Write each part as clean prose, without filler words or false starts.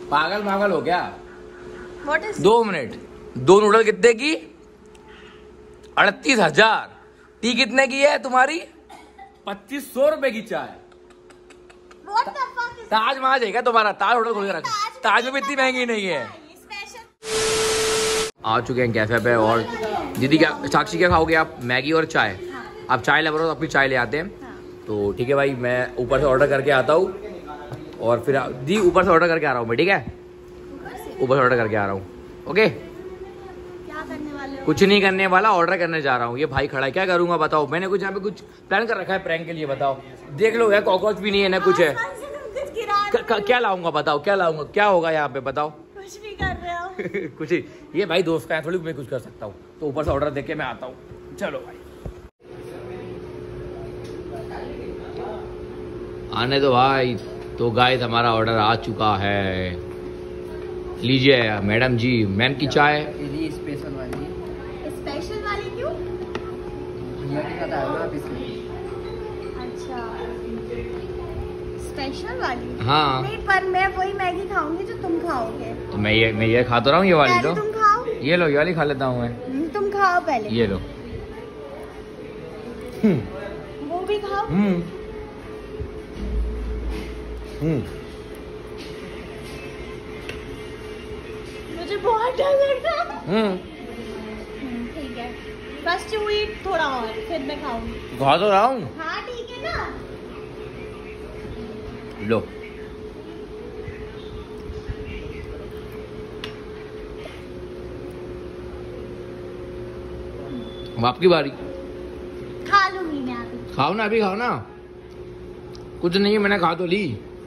पागल मागल हो गया। 2 मिनट। 2 नूडल कितने की? 38,000। टी कितने की है तुम्हारी? 2500 रुपए की चाय। ताज महाज है क्या तुम्हारा? ताज होटल खोल के रखा। ताज में भी इतनी महंगी नहीं है। आ चुके हैं कैफे पे। और दीदी क्या, साक्षी क्या खाओगे आप? मैगी और चाय। आप चाय ले तो अपनी चाय ले आते हैं। तो ठीक है भाई, मैं ऊपर से ऑर्डर करके आता हूँ और फिर दी ऊपर से ऑर्डर करके आ रहा हूँ मैं। ठीक है, ऊपर से ऑर्डर करके आ रहा हूँ। ओके, क्या करने वाले हो? कुछ नहीं करने वाला, ऑर्डर करने जा रहा हूँ। ये भाई खड़ा है, क्या करूंगा बताओ? मैंने कुछ यहाँ पे कुछ प्लान कर रखा है प्रैंक के लिए। बताओ, देख लो यार, कॉकरोच भी नहीं है ना कुछ है। क्या लाऊंगा बताओ, क्या लाऊंगा? क्या होगा यहाँ पे बताओ? कुछ भी कर रहे हो। कुछ ही, ये भाई दोस्त का है, थोड़ी मैं कुछ कर सकता हूँ। तो ऊपर से ऑर्डर देके मैं आता हूँ। चलो भाई, आने दो भाई। तो गाइस हमारा ऑर्डर आ चुका है। लीजिए मैडम जी, मैम की चाय। स्पेशल वाली। स्पेशल वाली क्यों? अच्छा, स्पेशल वाली। हाँ नहीं, पर मैं वही मैगी खाऊंगी जो तुम खाओगे। तो मैं ये खा तो रहा हूँ। ये वाली तो तुम खाओ। ये लो, ये वाली खा लेता हूँ मैं। तुम खाओ पहले। ये लो। वो भी खाओ। मुझे बहुत डर लग रहा है। ठीक है, फर्स्ट यू ईट थोड़ा और, फिर मैं खाऊंगी। खा तो रहा हूँ। हाँ ठीक है ना। लो, अब आपकी बारी। खा लूंगी मैं अभी। खाओ ना, अभी खाओ ना। कुछ नहीं है, मैंने खा तो ली।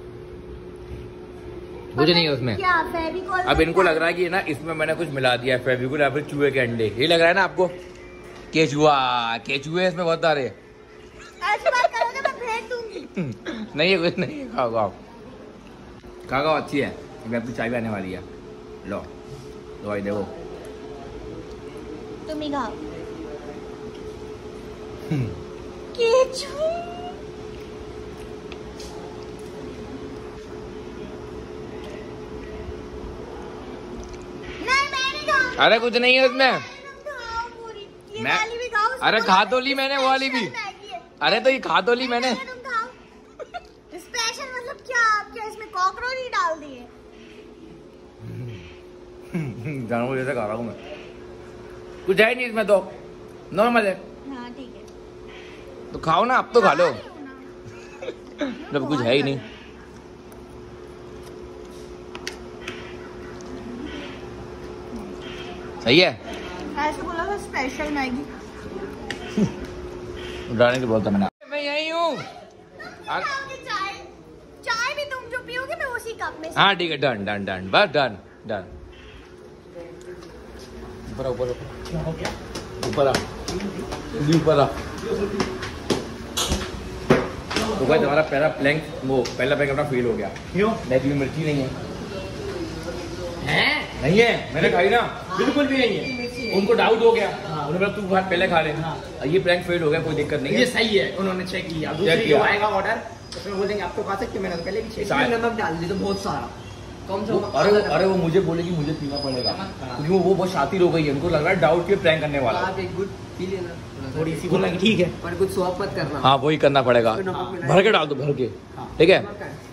कुछ नहीं है उसमें। क्या फेविकोल? अब इनको लग रहा है कि ना इसमें मैंने कुछ मिला दिया है, फेविकोल या फिर चूहे के अंडे। ये लग रहा है ना आपको? केचुआ, केचुए इसमें बहुत सारे। ऐसी बात करोगे मैं फेंक दूंगी। नहीं है, कुछ नहीं है। खाओ खाओ खाओ, अच्छी है। अभी आपकी चाय भी आने वाली है। लो लो भाई, देखो। तुम ही खाओ। केचुआ। अरे कुछ नहीं है उसमें। मैं अरे खा तो ली मैंने वो वाली भी। अरे तो ये खा तो ली मैंने। स्पेशल मतलब क्या इसमें कॉकरोच ही डाल दिए? जानवर जैसे खा रहा हूँ मैं। कुछ है नहीं इसमें तो, नॉर्मल है। हाँ ठीक है, तो खाओ ना, अब तो खा लो। जब कुछ है ही नहीं। सही है। ऐसे बोला था स्पेशल मैगी। उड़ाने की बोलता मैंने। मैं यही हूँ। चाय चाय भी तुम जो पियोगे मैं उसी कप में। हाँ ठीक है, डन डन डन, बस डन डन। ऊपर ऊपर ऊपर आ, ऊपर आ। तो भाई तुम्हारा पहला प्लैंक अपना फेल हो गया। क्यों? मैगी में मिर्ची नहीं है। हैं? नहीं है, मैंने खाई ना। बिल्कुल भी नहीं है। उनको डाउट हो गया। हाँ। उन्होंने बोला तू पहले खा ले। हाँ। ये प्रैंक फेल हो गया, कोई दिक्कत नहीं ये है। सही है, उन्होंने चेक किया। चेक दूसरी किया। जो आएगा ऑर्डर उसमें बोलेंगे आप तो खा सकते, मैंने तो पहले भी चेक किया। नमक डाल दी तो बहुत सारा कम से कम। अरे वो मुझे बोलेगी मुझे पीना पड़ेगा, क्योंकि वो बहुत शातिर हो गई है। उनको लग रहा है डाउट के प्रैंक करने वाला। आप एक गुड पी लेना, थोड़ी सी बोला कि ठीक है, पर कुछ स्वाप मत करना। हाँ वही करना पड़ेगा, भर के डाल दो, भर के। ठीक है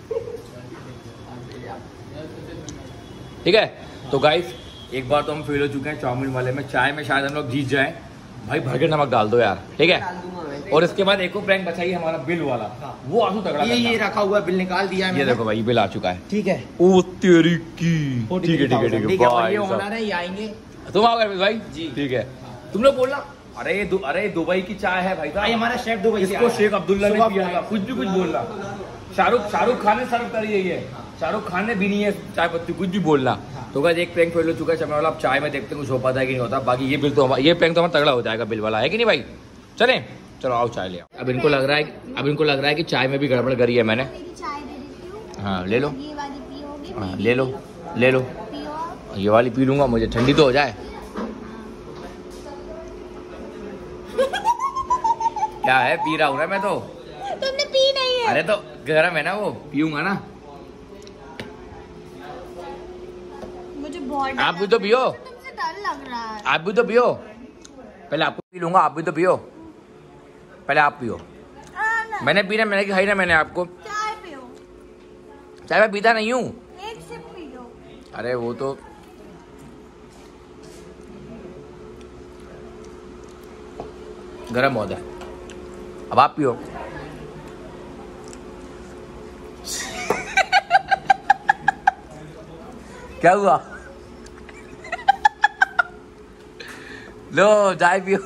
ठीक है। तो गाइस एक बार तो हम फेल हो चुके हैं चाउमीन वाले में। चाय में शायद हम लोग जीत जाएं। भाई भर के नमक डाल दो यार, ठीक है। और इसके बाद एक और प्रैंक बचा ही हमारा बिल वाला। वो आंसू तगड़ा ये रखा हुआ बिल निकाल दिया है। ये देखो भाई, बिल आ चुका है। ठीक है। ओ तेरी की। ठीक है ठीक है ठीक है। ये ओनर है, ये आएंगे। तुम आओगे भाई? जी ठीक है। तुम लोग बोलना अरे दुबई की चाय है भाई साहब। हमारा शेफ दुबई से इसको आया है। शेख अब्दुल्ला ने सुबह पिया था। कुछ भी कुछ बोलना। शाहरुख खान ने सर्व करी है। शाहरुख खान ने भी नहीं है चाय पत्ती, कुछ भी बोलना। तो गाइस एक प्रैंक फेल हो चुका है चमड़ा वाला। अब चाय में देखते हैं कुछ हो पाता है कि नहीं होता। बाकी ये बिल तो ये प्रैंक तो हमारा तगड़ा हो जाएगा बिल वाला, है कि नहीं भाई? चलें, चलो आओ चाय ले आओ। अब इनको लग रहा है कि चाय में भी गड़बड़ करी है मैंने। चाय दे देती हूँ। हाँ ले लो। ये वाली पियोगे? हाँ ले लो। पियो। ये वाली पी लूंगा, मुझे ठंडी तो हो जाए। क्या है, पी रहा हूँ ना मैं तो। तुमने पी नहीं है। अरे तो गर्म है ना, वो पीऊंगा ना। बहुत आप भी तो पियो, तुमसे डर लग रहा है। आप भी तो पियो। पहले आपको पी लूंगा, आप भी तो पियो। पहले आप पियो। मैंने पीना, मैंने खाई ना मैंने आपको। चाय पियो। चाय मैं पीता नहीं हूँ। एक सिप पी लो। अरे वो तो गरम बहुत है। अब आप पियो। क्या हुआ? लो चाय पियो।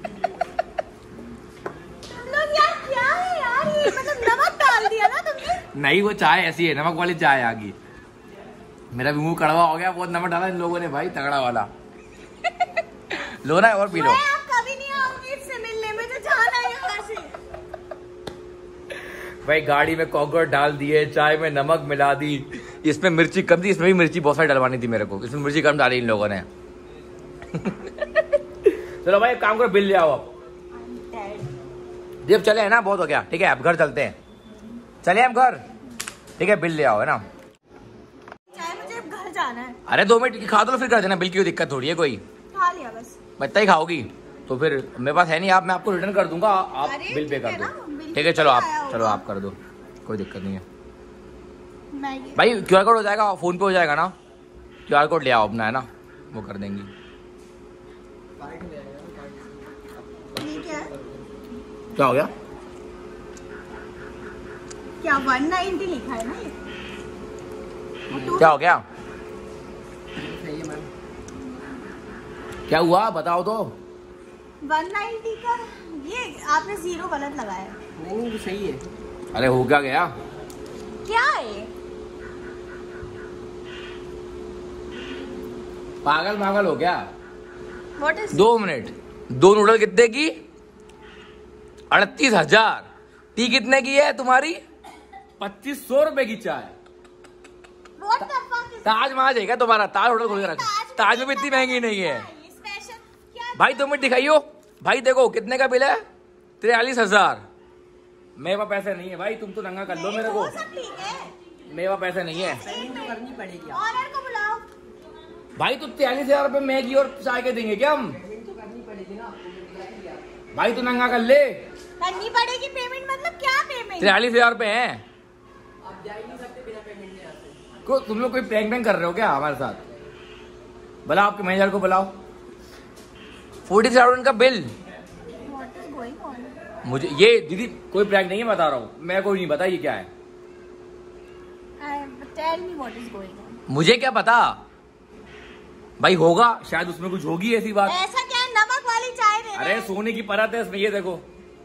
लोग यार क्या है यार, ये मतलब नमक डाल दिया ना तुमने। नहीं वो चाय ऐसी है, नमक वाली चाय आ गई। मेरा भी मुंह कड़वा हो गया, बहुत नमक डाला इन लोगों ने भाई, तगड़ा वाला। लो ना और पी लो। आप कभी नहीं आओगे इससे मिलने में, तो जाना है यहाँ से। भाई गाड़ी में कॉकरोच डाल दिए, चाय में नमक मिला दी, इसमें मिर्ची कम थी, इसमें भी मिर्ची बहुत सारी डलवानी थी मेरे को, इसमें मिर्ची कम डाली इन लोगों ने। चलो भाई एक काम करो, बिल ले आओ अब। जब चले है ना, बहुत हो गया, ठीक है अब घर चलते हैं। चले हम घर, ठीक है बिल ले आओ है ना। चाय मुझे अब घर जाना है। अरे 2 मिनट की खा दो फिर कर देना, बिल की कोई दिक्कत थोड़ी है कोई। खा लिया बस। इतना ही खाओगी तो फिर मेरे पास है नहीं, आप मैं आपको रिटर्न कर दूंगा, आप बिल पे कर दो। ठीक है चलो आप कर दो, कोई दिक्कत नहीं है। भाई QR कोड हो जाएगा, फोन पे हो जाएगा ना, QR कोड ले आओ अपना है ना, वो कर देंगी। क्या हो गया? क्या 190 लिखा है ना ये? क्या हो गया? क्या हुआ बताओ तो। 190 का ये आपने 0 गलत लगाया। नहीं सही है। अरे हो क्या गया? क्या है? पागल हो गया। What is 2 मिनट, 2 नूडल कितने की? 38,000। टी कितने की है तुम्हारी? 2500 रुपए की चाय। What the fuck is ताज महाज है क्या तुम्हारा? ताज होटल खोल के रखा, ताज में भी इतनी महंगी नहीं है स्पेशल क्या? भाई। 2 मिनट दिखाइयो भाई, देखो कितने का बिल है? 43,000। मेरे पास पैसे नहीं है भाई, तुम तो नंगा कर लो मेरे को। ठीक है, मेरे पास पैसे नहीं है करनी पड़ेगी। ऑनर को बुलाओ। भाई। तो 43,000 रुपए मैगी और चाय के देंगे क्या हम? तो करनी पड़ेगी ना भाई तू नंगा कर ले। करनी पड़ेगी पेमेंट, मतलब क्या पेमेंट? 43,000 रुपए हैं। आप जा ही नहीं सकते बिना पेमेंट के यहाँ से। तुम लोग कोई प्रैंक कर रहे हो क्या हमारे साथ? बुलाओ आपके मैनेजर को बुलाओ। 40,000 का bill. What is going on? मुझे ये दीदी कोई प्रैंक नहीं है, बता रहा हूँ मैं, कोई नहीं बता ये क्या है। Tell me what is going on. मुझे क्या पता भाई, होगा शायद उसमें कुछ होगी ऐसी बात। ऐसा क्या नमक वाली चाय दे रहे अरे हैं? सोने की परत है इसमें, ये देखो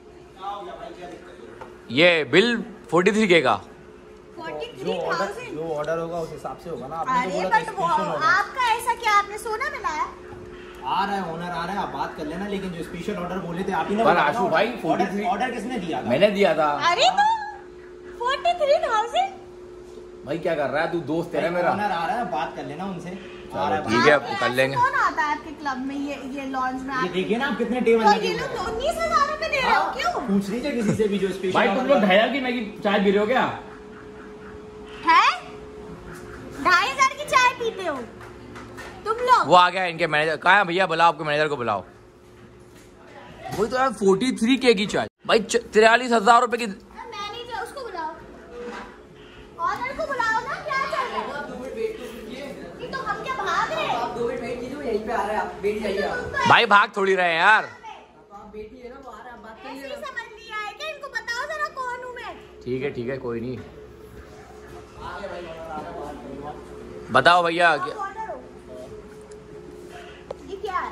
ये बिल 43K का। 43,000। जो ऑर्डर होगा उस हिसाब से होगा ना। अरे बट वो आपका ऐसा क्या, आपने सोना मिलाया? आ रहा है ओनर आ रहा है, आप बात कर लेना। लेकिन जो स्पेशल ऑर्डर बोले थे आप ही ने पर बताया आशु ना, भाई, ऑर्डर 43 ऑर्डर किसने दिया था? मैंने दिया था। अरे तो 43,000। भाई क्या कर रहा है तू? दोस्त है ना मेरा। ओनर आ रहा है, बात कर लेना उनसे। आ रहा है ठीक है अब कर लेंगे। कौन आता है आपके क्लब में ये लॉन्च में? ये देखिए ना आप कितने टेबल तो लगे ये हुए लोग हैं। 19,000 रुपए दे रहे हो क्यों? पूछ लीजिए किसी से भी जो स्पेशल भाई तुम लोग 2,500 की मैगी चाय पी रहे हो क्या? है 2,500 की चाय पीते हो तुम लोग? वो आ गया इनके मैनेजर। कहाँ है भैया? बुलाओ आपके मैनेजर को बुलाओ। वही तो यार 43K की चाय भाई, 43,000 रुपए की। मैनेजर उसको बुलाओ, ऑनर को बुलाओ ना। क्या चल रहा है? ये तो हम क्या भाग रहे हैं? आप 2 मिनट वेट कीजिए, यहीं पे आ रहा है, आप बैठ जाइए। आप भाई भाग थोड़ी रहे हैं यार। बैठिए ना, वो आ रहा है, बात ऐसे ही समझ लिया है क्या? इनको बताओ जरा कौन हूँ मैं। ठीक है कोई नहीं। बताओ भैया आप ऑनर हो? ये क्या है?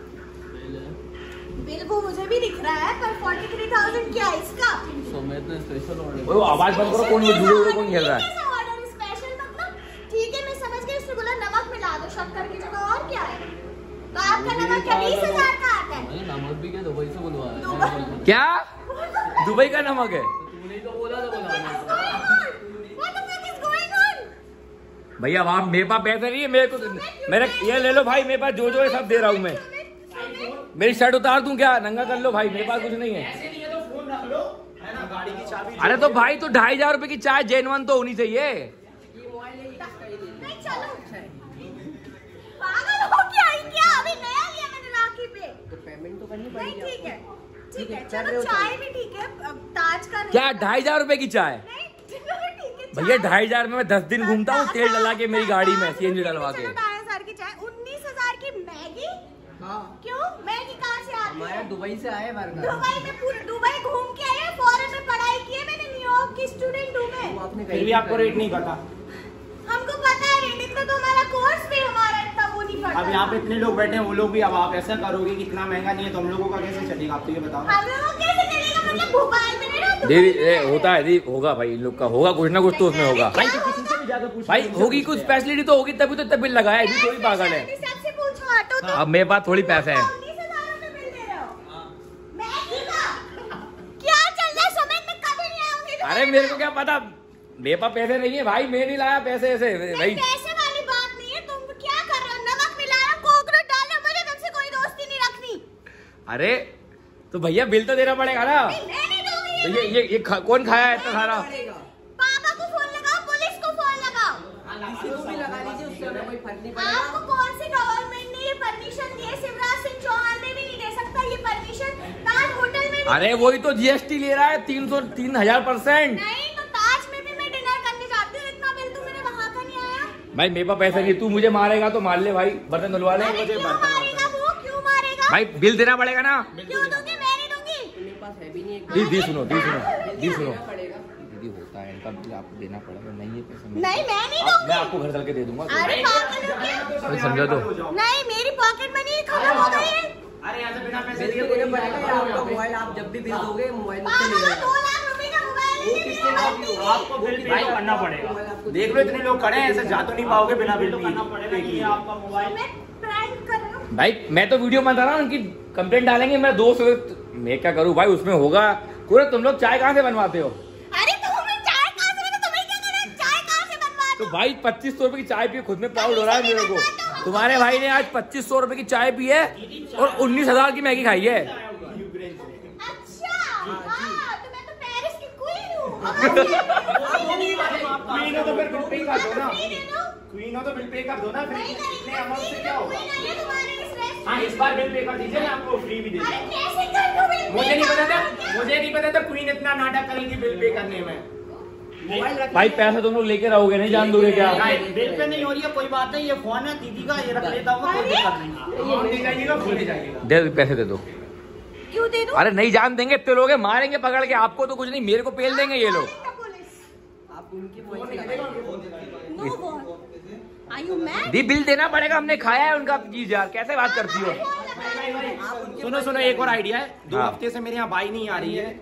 बिल वो मुझे भी दिख रहा है, पर 43,000 क्या है इसका? Special order. वो आवाज बंद करो। कौन झूठे कौन खेल रहा है? कैसा ऑर्डर स्पेशल मतलब? ठीक है मैं समझ गई, उसने बोला नमक मिला दो शक्कर की जगह, और क्या है? तो आपका नमक क्या 20,000 का आता है? नमक भी क्या दुबई से बुलवाया? क्या दुबई का नमक है? तूने तो बोला था What the fuck is going on? भैया वहाँ मेरे पास पैसे नहीं है, मेरे को मेरे ये ले लो भाई, मेरे पास जो है सब दे रहा हूँ मैं। मेरी शर्ट उतार दूं क्या? नंगा कर लो भाई, मेरे पास कुछ नहीं है। ऐसे नहीं है तो फोन रख लो, है ना, गाड़ी की चाबी। अरे तो भाई तो 2,500 रुपए की चाय जेन्युइन तो होनी चाहिए। नहीं चलो पागल हो क्या? क्या अभी नया लिया मैंने राखी पे। तो पेमेंट तो करनी नहीं पड़ेगी। ठीक है ठीक है, कर रहे चलो हो चाय भी ठीक है, अब ताज का नहीं। क्या 2,500 रुपए की चाय? नहीं ठीक है, भैया 2,500 में मैं 10 दिन घूमता हूँ तेल डला के मेरी गाड़ी में, सीएनजी डलवा के। 2,500 की चाय, 19,000 की मैगी। हाँ क्यों मैगी कहाँ से आती हमारे है? दुबई से आए बर्गर। दुबई में पूरे दुबई घूम के आए, फॉरेन में पढ़ाई की है मैंने, न्यूयॉर्क की स्टूडेंट हूँ मैं। वो आपने फिर भी आपको रेट नहीं पता। हमको पता है रेट, इतना तो हमारा कोर्स भी हमारा इतना वो नहीं पड़ता। अब यहाँ पे इतने लोग बैठे हैं, वो लोग भी, अब आप ऐसा करोगे कि इतना महंगा नहीं है तो हम लोगों का कैसे चलेगा? आप तो ये बताओ। हम लोगों को कैसे चलेगा? मतलब भोपाल में नहीं रहो दुबई दीदी में होता है दीदी, होगा भाई इन लोग का, होगा कुछ ना कुछ तो उसमें होगा भाई तो किसी से भी जाकर पूछ, भाई, होगी कुछ फैसिलिटी तो होगी तभी तो इतना बिल लगाया है, थोड़ी पागल है। सबसे पूछो ऑटो तो अब मेरे पास थोड़ी पैसे हैं। 19,000 रुपए बिल दे रहे हो। मैगी का क्या चल रहा है? समझ में कभी नहीं आऊंगी। अरे मेरे को क्या पता, मेरे पास पैसे नहीं है भाई, मैं नहीं लाया पैसे ऐसे भाई। पैसे वाली बात नहीं है, तुम क्या कर रहे हो? नमक मिलाया, कोकोनट डाला, मुझे तुमसे कोई दोस्ती नहीं रखनी। अरे तो भैया बिल तो देना पड़ेगा ना। मैं नहीं दूंगी। तो ये कौन खाया है इतना सारा? पापा को फोन लगाओ, पुलिस को फोन लगाओ। किसी को भी लगा लीजिए, उससे हमें कोई फर्क नहीं पड़ेगा। आपको कौन सी गवर्नमेंट ने ये परमिशन दी है? शिवराज सिंह चौहान ने भी नहीं दे सकता ये परमिशन। ताज होटल में अरे वही तो जीएसटी ले रहा है 3,000%। नहीं तो ताज में भी मैं डिनर करने जाती हूँ, इतना बिल तो मेरे वहाँ का नहीं आया। भाई मेरे पास पैसा नहीं, तू मुझे मारेगा तो मार ले भाई, बर्तन धुलवा ले। अरे क्यों मारेगा वो? क्यों मारेगा? भाई बिल देना पड़ेगा ना। क्यों दूंगी? मैं नहीं दूंगी। मेरे पास है भी नहीं एक। दी सुनो देना पड़ेगा। दीदी होता है इनका बिल आपको देना पड़ेगा, नहीं है पैसा नहीं मैं नहीं मैं दूंगी। आपको घर चल के दे दूंगा। अरे पागल हो क्या? अरे समझा दो। नहीं मेरी पॉकेट मनी खत्म हो गई है। अरे यहाँ से बिना पैसे बिल दिए तो देना पड़ेगा या आपका मोबाइल, आप जब भी बिल दोगे मोबाइल से पापा ले 2 लाख रुपए का मोबाइल वो नहीं किसके दिया। नाम की होगा? आपको बिल पे तो करना पड़ेगा। देख लो इतने लोग खड़े हैं, ऐसे जा तो नहीं पाओगे बिना बिल पे करना पड़ेगा। ये आपका मोबाइल मैं प्रैंक कर रहा हूँ। भाई मैं तो वीडियो बना रहा हूँ, उनकी कंप्लेंट डालेंगे, मैं दोस्त मैं क्या करूँ भाई, उसमें होगा पूरा। तुम लोग चाय कहाँ से बनवाते हो? अरे तुम्हें चाय कहाँ से? तो तुम्हें क्या करना है? चाय कहाँ से बनवा तो भाई 2,500 रुपए की चाय पी, खुद में प्राउड हो रहा है मेरे को। तुम्हारे भाई ने आज 2,500 रुपए की चाय पी है और 19,000 की मैगी खाई है। अच्छा हाँ, तो मैं तो पेरिस की क्वीन हूँ। क्वीन हो तो फिर बिल पे कर दो ना। फ्री दे दो। क्वीन हो तो बिल पे कर दो ना। फिर नहीं इतने करेंगे, अमाउंट से फ्री क्या का होगा? क्वीन आई है तुम्हारे इस रेस्टोरेंट। हाँ इस बार बिल पे कर दीजिए, मैं आपको फ्री भी दे अरे दूंगा। कैसे कर दूँ बिल? मुझे नहीं पता था, मुझे नहीं पता था क्वीन इतना नाटक करेगी बिल पे करने में। मोबाइल रख भाई पैसा तुम लोग लेके रहोगे, नहीं जान दोगे क्या? नहीं, बिल पे नहीं हो रही है कोई बात नहीं, ये फोन है दीदी का, ये रख लेता हूँ, कोई दिक्कत नहीं। अमाउंट ले जाइएगा, फोन ले जाइएगा। दे पैसे दे दो। क्यों दे दूँ? अरे नहीं जान देंगे, इतने लोग हैं, मारेंगे पकड़ के, आपको तो कुछ नहीं, मेरे को पेल देंगे ये लोग। आप उनकी मोबाइल से लगाइए। No what are you mad? The bill देना पड़ेगा, हमने खाया है उनका चीज यार, कैसे बात करती हो? सुनो सुनो, एक और आइडिया है। 2 हाँ। हफ्ते से मेरे यहाँ बाई नहीं आ रही है।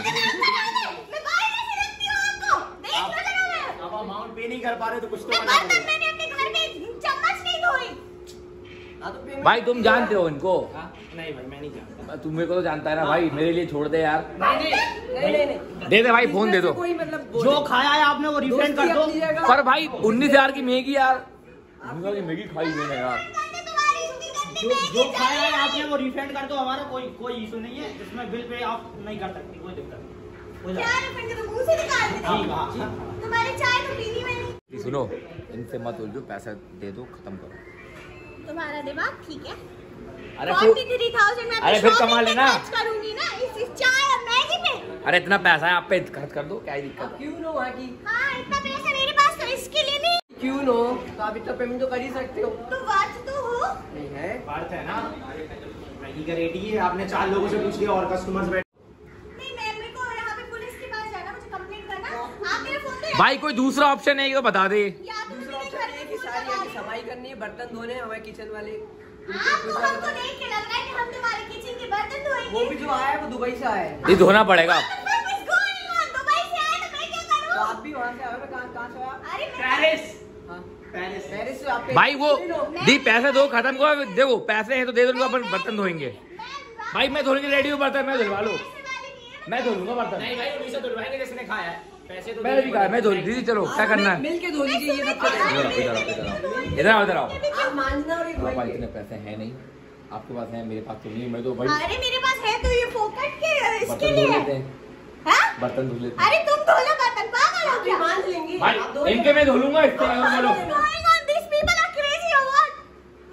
अब अमाउंट पे नहीं कर पा रहे तो कुछ तो करना पड़ेगा। मैंने अपने घर में चम्मच नहीं धोई। हाँ, तो पेमेंट भाई तुम जानते हो इनको? हाँ? नहीं भाई मैं नहीं जानता। तुम मेरे को तो जानता है ना भाई, मेरे लिए छोड़ दे यार। नहीं दे दे भाई, फोन दे दो। कोई मतलब वो जो नहीं। खाया है आपने वो रिफंड कर दो। दोस्ती अपनी जगह। पर भाई 19,000 की मैगी यार, 19,000 की मैगी खाई मैंने यार। जो खाया है आपने वो रिफंड कर दो, हमारा कोई इशू नहीं है, इसमें बिल पे आप नहीं कर सकती, कोई दिक्कत नहीं। क्या रिफंड कर दूँ? मुंह से निकाल दे। ठीक है। तुम्हारी चाय तो पीनी मैं नहीं। सुनो, इनसे मत उलझो, पैसा दे दो, खत्म करो। तुम्हारा दिमाग ठीक है? अरे 43,000 में अरे फिर कमा लेना। करूंगी ना इस चाय और मैगी पे। अरे इतना पैसा है आप पे, खर्च कर दो, क्या ही दिक्कत आप क्यों नो वहाँ की? हाँ इतना पैसा मेरे पास तो इसके लिए नहीं। क्यों नो? तो आप इतना पेमेंट तो कर ही सकते हो। तो बात तो हो। नहीं है? बात है ना, मैगी का रेट ही है। आपने 4 लोगों से पूछ लिया और कस्टमर्स बैठे। नहीं मैं मेरे को यहाँ पे पुलिस के पास जाना, मुझे कंप्लेंट करना। आप मेरा फोन तो भाई कोई दूसरा ऑप्शन है तो बता दे। या तो दूसरा मेरे ऑप्शन घर ये है में कि फोन सारी लगा यहाँ की दो। सफाई करनी है, बर्तन धोने हैं हमारे किचन वाले। आपको हमको देख के लग रहा है कि हम तुम्हारे किचन के बर्तन धोएंगे। वो भी जो आया है वो दुबई से आया है। ये धोना पड़ेगा। दुबई से आया तो मैं क्या तो करूँ? आप भी वहाँ से आए हो? कहाँ से आए आप? अरे मैं- पेरिस। हाँ, पेरिस। पेरिस से आप भाई वो दी पैसे दो, खत्म करो, देखो पैसे हैं तो दे दो उनको, अपन बर्तन धोएंगे। भाई मैं धोने के रेडी हूँ, बर्तन मैं धुलवा लो, पैसे वाली नहीं है। मैं धो लूंगा बर्तन। नहीं भाई उन्हीं से धुलवाएंगे जिसने खाया है, पैसे तो मैंने भी कहा मैं धो लूँ। दीदी चलो क्या करना है? मिल के धो लीजिए ये सब इधर आओ, इधर आओ, इधर आओ, इधर आओ, इधर आओ। आप मांझना और एक पापा धोएंगे। इतने पैसे हैं नहीं, आपके पास है, मेरे पास तो नहीं, मैं तो भाई अरे मेरे पास है तो ये फोकट के इसके बर्तन धो लिए लेते है। हैं, हाँ? बर्तन धो लेते हैं। अरे तुम धो लो बर्तन, पागल हो आप भी क्या? मांझ लेंगे। आप भाई धोएंगे। इनके मैं धो लूंगा, इससे बोलो। What's going on? These people are crazy or what?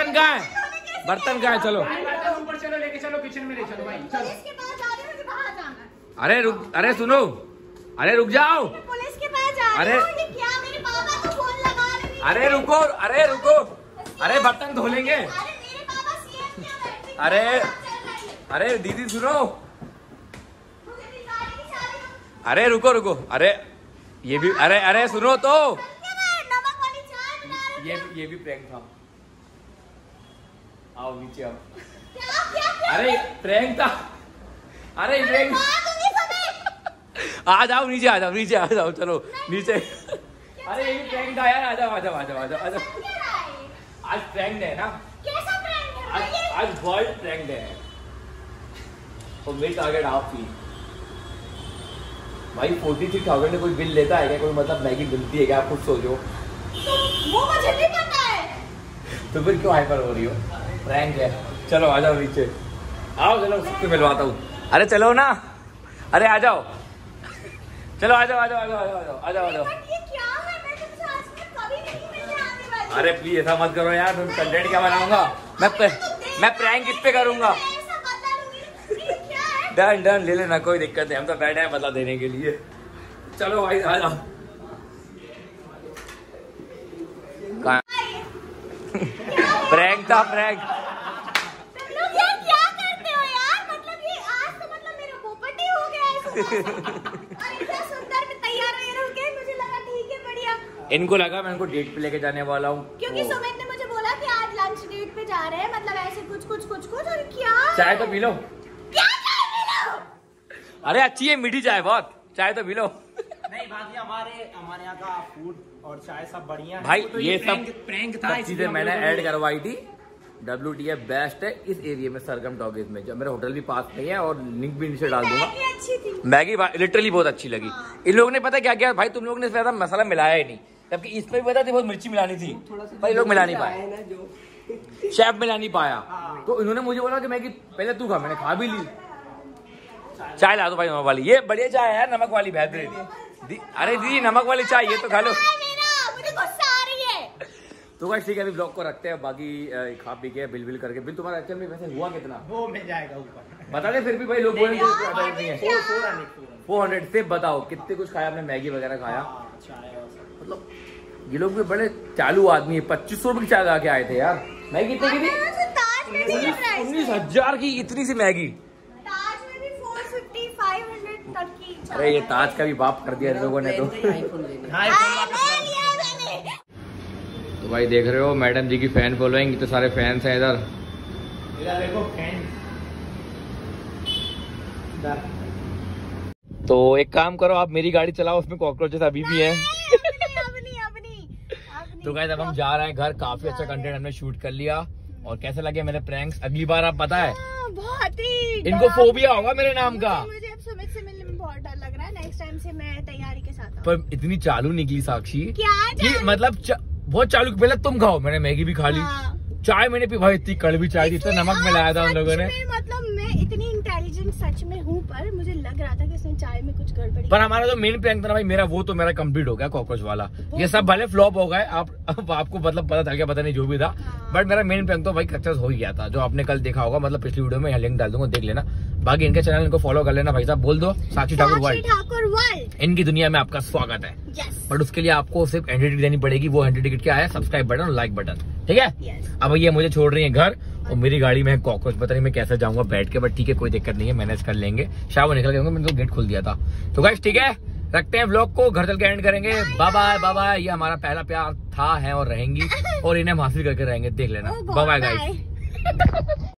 बर्तन कहाँ है? बर्तन कहाँ है? चलो ऊपर चलो, लेके चलो किचन में ले चलो भाई। पुलिस के पास जा रहे हो, मुझे बाहर जाना है। अरे रुक, अरे सुनो, अरे रुक जाओ। पुलिस के पास जा रहे अरे हो, ये क्या मेरे पापा को फोन लगा रहे हैं? अरे रुको, अरे रुको, अरे बर्तन धो लेंगे। अरे मेरे पापा सीएम क्या बैठे? अरे अरे दीदी सुनो, मुझे भी गाड़ी की चाबी दो। अरे रुको रुको, अरे ये भी, अरे अरे सुनो तो, क्या मैं नमक वाली चाय बना रही हूँ? ये भी प्रैंक था। आओ नीचे आओ। क्या क्या क्या? अरे प्रैंक था, अरे प्रैंक। मार दूंगी तुम्हें। आ जाओ नीचे, आ जाओ नीचे, आ जाओ, चलो नीचे। अरे ये भी प्रैंक था यार, आ जाओ आ जाओ आ जाओ आ जाओ आ जाओ। क्या रहा है? आज प्रैंक है ना, कैसा प्रैंक है आज भाई? आज वर्ल्ड प्रैंक है। तो मेरी टारगेट आप थी भाई। 43,000 में कोई बिल लेता है क्या? कोई मतलब मैगी मिलती है क्या? आप खुद सोचो। वो मुझे भी पता है। तो फिर क्यों हाइपर हो रही हो? प्रैंक है। चलो आ जाओ नीचे, आओ चलो सबसे मिलवाता हूँ। अरे चलो ना, अरे आ जाओ, चलो आ जाओ आ जाओ आ जाओ आ जाओ आ जाओ आ जाओ आ जाओ। बट ये क्या है? मैं तुमसे आज तक कभी नहीं मिलने आने वाली। अरे प्लीज ऐसा मत करो यार, मैं कंटेंट क्या बनाऊंगा? मैं प्रैंक किस पे करूंगा? मैं ऐसा बदला लूंगी। ये क्या है? डन डन, ले लेना, कोई दिक्कत नहीं, हम तो बैठे हैं बदला देने के लिए। चलो भाई आ जाओ। प्रैंक था, प्रैंक। तुम लोग यार क्या करते हो यार? मतलब ये आज तो मतलब मेरा पोपटी हो गया है सुबह से। और इतना सुंदर में तैयार वैयार हो गए, मुझे लगा ठीक है बढ़िया। इनको लगा मैं इनको डेट पे लेके जाने वाला हूँ, क्योंकि सुमित ने मुझे बोला कि आज लंच डेट पे जा रहे हैं, मतलब ऐसे कुछ कुछ कुछ कुछ। और क्या चाय तो पी लो। क्या चाय पी लो? अरे अच्छी है, मीठी चाय बहुत, चाय तो पी लो। नहीं बाकी हमारे यहाँ का फूड और चाय सब बढ़िया है। भाई तो ये सब प्रैंक था, सब इसलिए चीजें हम मैंने लोगों ने- ऐड करवाई थी। WTF बेस्ट है इस एरिया में, सरगम टॉकीज में। जब मेरा होटल भी पास नहीं है, और लिंक भी नीचे डाल दूंगा। मैगी अच्छी थी। मैगी लिटरली बहुत अच्छी लगी। इन लोगों ने पता क्या किया भाई, तुम लोगों ने इसमें मसाला मिलाया ही नहीं, जबकि इसमें भी पता थी बहुत मिर्ची मिलानी थी, पर ये लोग मिला नहीं पाए, शेफ मिला नहीं पाया। तो इन्होंने मुझे बोला कि मैगी पहले तू खा, मैंने खा भी ली। चाय ला दो भाई नमक वाली, ये बढ़िया चाय है नमक वाली, बेहतरीन। अरे दीदी नमक वाली चाय ये तो खा लो। मेरा मुझे गुस्सा आ रही है। तो भाई ठीक है, अभी ब्लॉग को रखते हैं, बाकी खा पी के बिल करके। बिल तुम्हारा एक्चुअल में वैसे हुआ कितना वो मिल जाएगा ऊपर। बता दे, फिर भी भाई लोग बोलेंगे नहीं है। 400 400 से बताओ कितने कुछ खाया आपने, मैगी वगैरह खाया। चाय और सब। मतलब ये लोग भी बड़े चालू आदमी है। 2500 रुपए की चाय ला के आए थे यार। मैगी कितने की थी? ताज में भी ये प्राइस है। 19,000 की इतनी सी मैगी। ताज में भी 450 500 तक की। अरे ये ताज का भी बाप कर दिया इन लोगों ने तो। हाँ, ले लिया मैंने। तो भाई देख रहे हो मैडम जी की फैन फॉलोइंग, इतने सारे फैंस हैं इधर। इधर देखो फैन। तो एक काम करो, आप मेरी गाड़ी चलाओ, उसमें कॉकरोचेस अभी भी हैं। तो गाइस अब हम जा रहे हैं घर। काफी अच्छा कंटेंट हमने शूट कर लिया। और कैसे लगे मेरे प्रैंक्स? अगली बार आप पता है बहुत ही इनको फोबिया होगा मेरे नाम का। मुझे अब सुमित से मिलने में बहुत डर लग रहा है। नेक्स्ट टाइम से मैं तैयारी के साथ आऊँ। पर इतनी चालू निकली साक्षी क्या कि चालू? मतलब बहुत चालू। पहले तुम खाओ, मैंने मैगी भी खा ली, हाँ। चाय मैंने पी भाई, इतनी कड़वी चाय थी, इतना नमक मिलाया था उन लोगों ने। मतलब मैं इतनी इंटेलिजेंट सच में हूँ, पर मुझे लग रहा था कि इसमें चाय में कुछ गड़बड़ी। पर हमारा जो मेन प्रैंक था ना भाई मेरा, वो तो मेरा कंप्लीट हो गया कॉकरोच वाला। ये सब भले फ्लॉप हो गए, आपको मतलब पता चल गया, पता नहीं जो भी था। हाँ। बट मेरा मेन प्रैंक तो भाई सक्सेस हो ही गया था, जो आपने कल देखा होगा। मतलब पिछली वीडियो में यहाँ लिंक डाल दूंगा, देख लेना। बाकी इनके चैनल इनको फॉलो कर लेना भाई साहब। बोल दो साक्षी ठाकुर वर्ल्ड। इनकी दुनिया में आपका स्वागत है। यस बट उसके लिए आपको सिर्फ एंट्री टिकट देनी पड़ेगी। वो एंट्री टिकट क्या है? सब्सक्राइब बटन और लाइक बटन, ठीक है। यस। अब ये मुझे छोड़ रही है घर, और मेरी गाड़ी में कॉकरोच, पता नहीं मैं कैसे जाऊंगा बैठ के, बट ठीक है कोई दिक्कत नहीं है, मैनेज कर लेंगे। शाम को निकल गए होंगे, मैंने तो गेट खोल दिया था। तो गाइस ठीक है, रखते हैं व्लॉग को, घर चल के एंड करेंगे। Bye bye bye bye. ये हमारा पहला प्यार था, है और रहेंगी, और इन्हें हम हासिल करके रहेंगे, देख लेना। Bye bye guys.